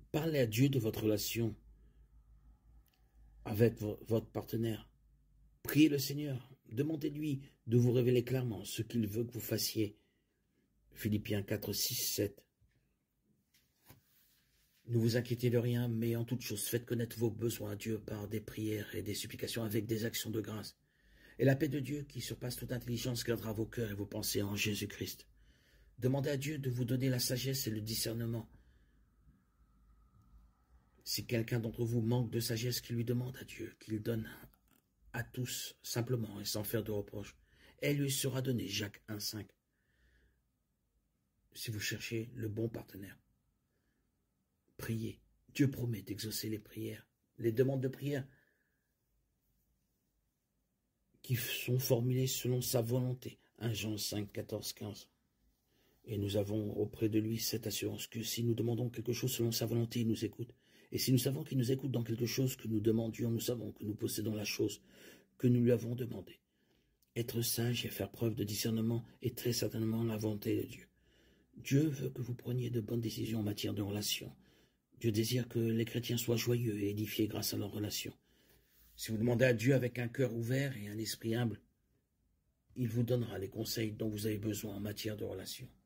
Parlez à Dieu de votre relation avec votre partenaire. Priez le Seigneur. Demandez-lui de vous révéler clairement ce qu'il veut que vous fassiez. Philippiens 4, 6, 7. Ne vous inquiétez de rien, mais en toute chose, faites connaître vos besoins à Dieu par des prières et des supplications avec des actions de grâce. Et la paix de Dieu, qui surpasse toute intelligence, gardera vos cœurs et vos pensées en Jésus-Christ. Demandez à Dieu de vous donner la sagesse et le discernement. Si quelqu'un d'entre vous manque de sagesse, qu'il lui demande à Dieu, qu'il donne à tous, simplement et sans faire de reproches. Elle lui sera donnée, Jacques 1, 5. Si vous cherchez le bon partenaire, priez. Dieu promet d'exaucer les prières, les demandes de prière qui sont formulées selon sa volonté. 1 Jean 5, 14, 15. Et nous avons auprès de lui cette assurance que si nous demandons quelque chose selon sa volonté, il nous écoute. Et si nous savons qu'il nous écoute dans quelque chose que nous demandions, nous savons que nous possédons la chose que nous lui avons demandée. Être sage et faire preuve de discernement est très certainement la volonté de Dieu. Dieu veut que vous preniez de bonnes décisions en matière de relations. Dieu désire que les chrétiens soient joyeux et édifiés grâce à leurs relations. Si vous demandez à Dieu avec un cœur ouvert et un esprit humble, il vous donnera les conseils dont vous avez besoin en matière de relations.